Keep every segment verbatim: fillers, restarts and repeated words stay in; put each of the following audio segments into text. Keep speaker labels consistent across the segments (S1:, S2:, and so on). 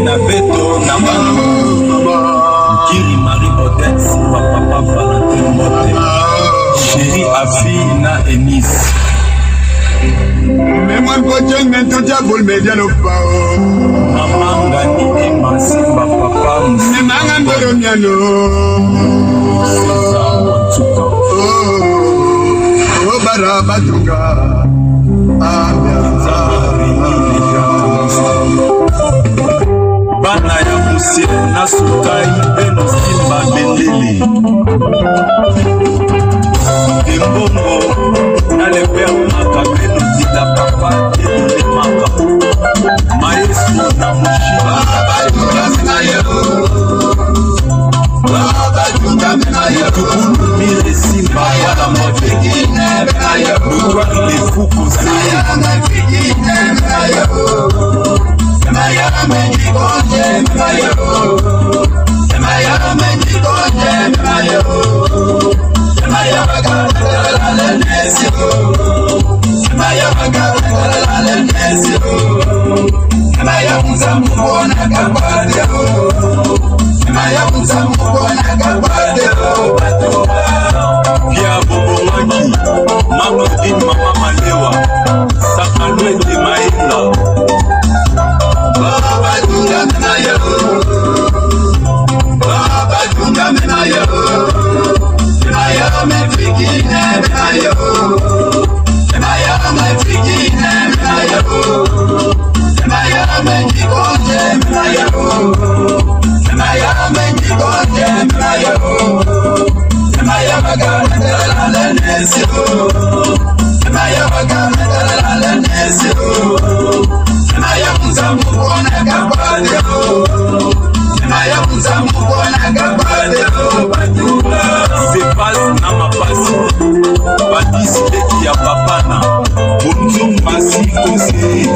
S1: na beto na Kiri Marie Odette Simba Papa Valentin Mote Chéri Afi na Enise
S2: Mais moi je ne t'en dis pas médiano pao
S1: Maman Gani Emma Simba Papa
S2: Mais maman Boromiano
S1: César Motuka
S2: Oh Barabatunga Ah
S1: Bana ya Musie na Sukai Beno Simba Bendele Dembongo na le père Maka Beno Dida Papa Dede Maka Maestro na Mushiba Tukulu Mire Simba Wala Mote Le roi il est fou comme ça Maya menji konje mayo Maya menji konje mayo Maya bagala la nesio Maya bagala la nesio Maya muzamu bona kabade Maya muzamu bona kabade Pia bobo maki Mamadin mama malewa Sakalwe de maila Baba Dunga Menayo Baba Dunga Menayo Menayo Mefiki Menayo Menayo Mefiki Menayo Menayo Menji Konje Menayo Menayo Menji Konje Menayo Menayo Magana Dala Nesio Menayo Magana Dala Nesio Maya muzamu bona kabade Maya muzamu bona kabade Batula c'est pas na mapasi Badisi leki ya papana Bonjour masi conseiller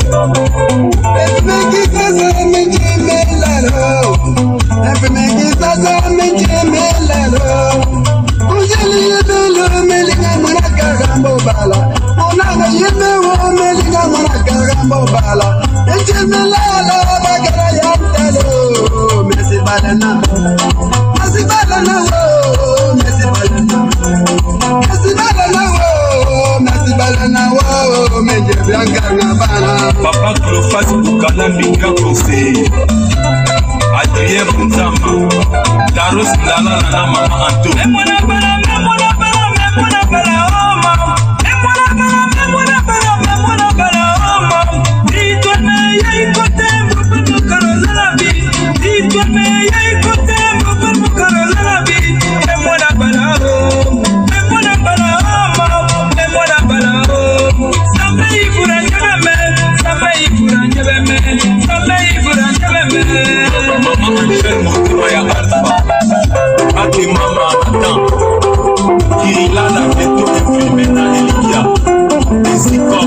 S2: Efemeki sasa menjimelalo Efemeki sasa menjimelalo Ujeli yebelo melinga mwana kagambo bala Onanga yebewo melinga mwana kagambo bala Enjemelalo bagara yantalo Mesi balana Mesi balana wo Mesi balana Mesi balana wo Mesi balana wo Menje bianga ngabana
S1: Papa Clofas Bukala Minga conseiller Adrien Mouzama Daros Lala Nana Mama Anto Memona Bala Memona Bala Memona Bala Oma Memona Bala Memona Bala Memona Bala Oma Ditone Yai Kote Mbukunu Karolarabi Ditone Yai Kote Mbukunu Karolarabi Memona Bala Oma Memona Bala Oma Memona Bala Oma Samei Furanjabeme Samei Furanjabeme Samei Furanjabeme Mama Michel Moutima ya Alpha Ati Mama Adam Kirila na Beto Infilme na Elikia Desiko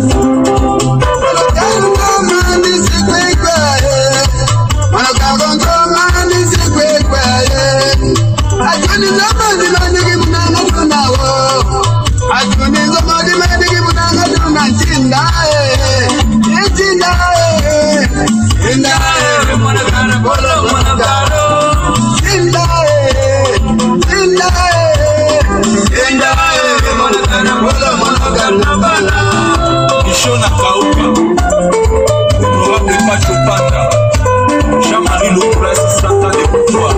S2: Manokaru mani sikwe kwaye Manokaru mani sikwe kwaye Ajuni zamani manigi munanga tunawo Ajuni zamani manigi munanga tunachindaye Ichindaye Indaye Mwanakara bolo mwanakaro Indaye Indaye Indaye Mwanakara bolo mwanakaro Nabana
S1: Ishona Kauka Nora Pepa Chopanda Jean-Marie Lopras Santa de Boutois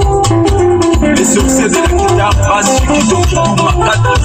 S1: Les sorciers de la guitare basse Chiquito Kikuma quatre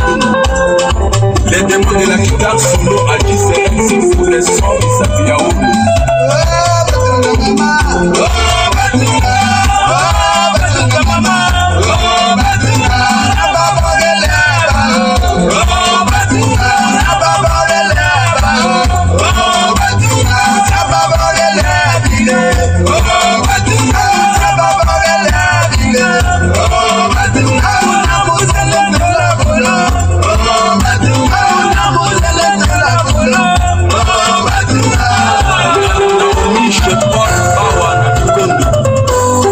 S1: Les démons de la guitare solo agissent M C pour les sons de Sabia Oulu
S2: Oh, Batuna Oh, Batuna Oh, Batuna Mama Oh, Batuna Nababoreleba Oh, Batuna Nababoreleba Oh, Batuna Nababorelebile Oh, Batuna Nababorelebile Oh, Batuna Namuzele Tola Bolo Oh, Batuna Namuzele Tola Bolo Oh, Batuna
S1: Naomi Shepard Bawa na Kikondo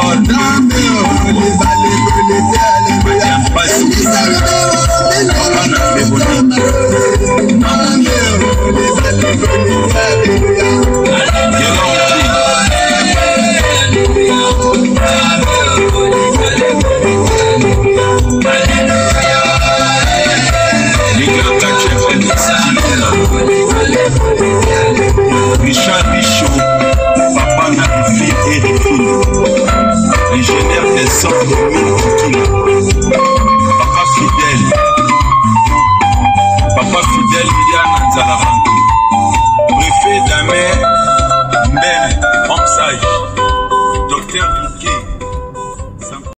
S1: Richard Bichot, papa n'a fille et des filles, ingénieur des hommes de Mille, papa fidèle, papa fidèle, Viviane Nzalarango, préfet d'Amer,